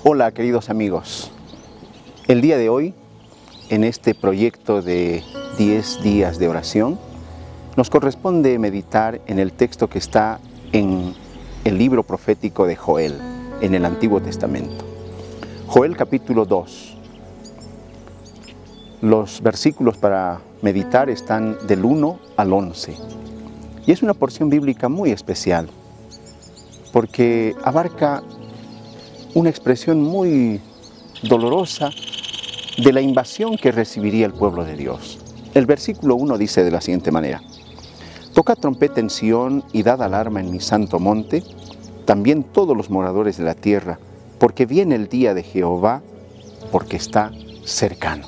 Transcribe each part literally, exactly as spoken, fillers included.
Hola queridos amigos, el día de hoy, en este proyecto de diez días de oración, nos corresponde meditar en el texto que está en el libro profético de Joel, en el Antiguo Testamento. Joel capítulo dos. Los versículos para meditar están del uno al once. Y es una porción bíblica muy especial, porque abarca una expresión muy dolorosa de la invasión que recibiría el pueblo de Dios. El versículo uno dice de la siguiente manera: Tocad trompeta en Sión y dad alarma en mi santo monte, también todos los moradores de la tierra, porque viene el día de Jehová, porque está cercano.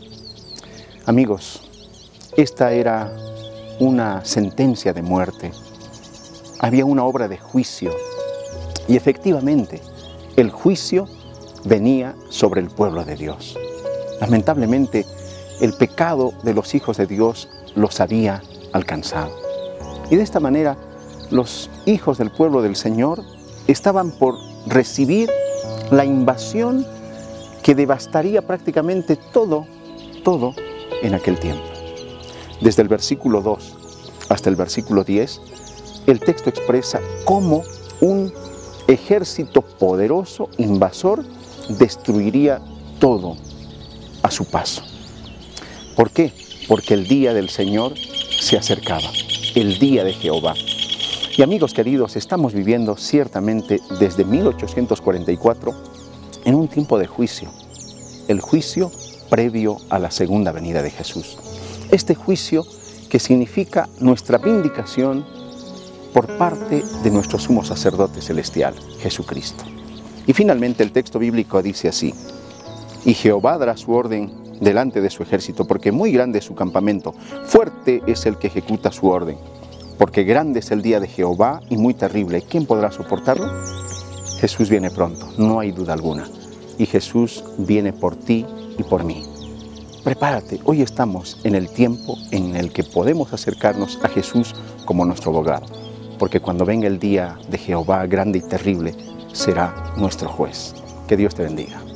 Amigos, esta era una sentencia de muerte. Había una obra de juicio y efectivamente el juicio venía sobre el pueblo de Dios. Lamentablemente, el pecado de los hijos de Dios los había alcanzado. Y de esta manera, los hijos del pueblo del Señor estaban por recibir la invasión que devastaría prácticamente todo, todo en aquel tiempo. Desde el versículo dos hasta el versículo diez, el texto expresa cómo un ejército poderoso, invasor, destruiría todo a su paso. ¿Por qué? Porque el día del Señor se acercaba, el día de Jehová. Y amigos queridos, estamos viviendo ciertamente desde mil ochocientos cuarenta y cuatro en un tiempo de juicio, el juicio previo a la segunda venida de Jesús. Este juicio que significa nuestra vindicación por parte de nuestro sumo sacerdote celestial, Jesucristo. Y finalmente el texto bíblico dice así: y Jehová dará su orden delante de su ejército, porque muy grande es su campamento, fuerte es el que ejecuta su orden, porque grande es el día de Jehová y muy terrible. ¿Quién podrá soportarlo? Jesús viene pronto, no hay duda alguna, y Jesús viene por ti y por mí. Prepárate, hoy estamos en el tiempo en el que podemos acercarnos a Jesús como nuestro abogado, porque cuando venga el día de Jehová grande y terrible, será nuestro juez. Que Dios te bendiga.